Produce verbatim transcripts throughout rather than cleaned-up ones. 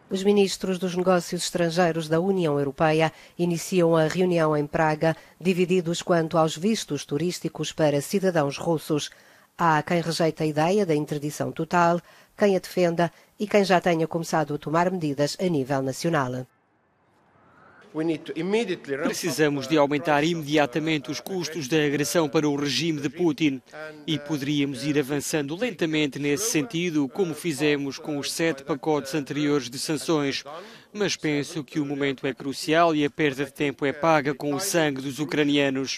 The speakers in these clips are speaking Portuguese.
Os ministros dos negócios estrangeiros da União Europeia iniciam a reunião em Praga, divididos quanto aos vistos turísticos para cidadãos russos. Há quem rejeita a ideia da interdição total, quem a defenda e quem já tenha começado a tomar medidas a nível nacional. Precisamos de aumentar imediatamente os custos da agressão para o regime de Putin e poderíamos ir avançando lentamente nesse sentido, como fizemos com os sete pacotes anteriores de sanções. Mas penso que o momento é crucial e a perda de tempo é paga com o sangue dos ucranianos.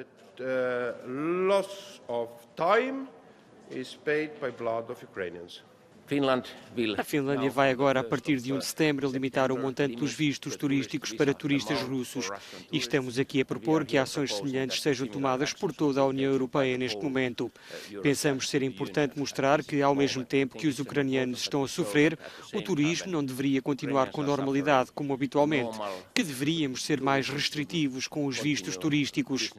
A Finlândia vai agora, a partir de um de setembro, limitar o montante dos vistos turísticos para turistas russos. E estamos aqui a propor que ações semelhantes sejam tomadas por toda a União Europeia neste momento. Pensamos ser importante mostrar que, ao mesmo tempo que os ucranianos estão a sofrer, o turismo não deveria continuar com normalidade, como habitualmente, que deveríamos ser mais restritivos com os vistos turísticos.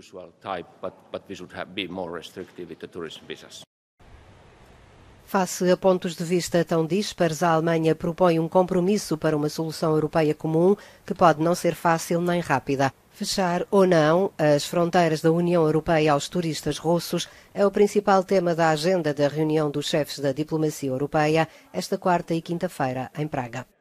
Face a pontos de vista tão dispares, a Alemanha propõe um compromisso para uma solução europeia comum que pode não ser fácil nem rápida. Fechar ou não as fronteiras da União Europeia aos turistas russos é o principal tema da agenda da reunião dos chefes da diplomacia europeia esta quarta e quinta-feira em Praga.